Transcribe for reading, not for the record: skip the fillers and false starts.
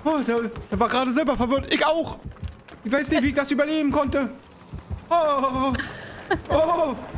Oh, der war gerade selber verwirrt. Ich auch. Ich weiß nicht, wie ich das überleben konnte. Oh. Oh.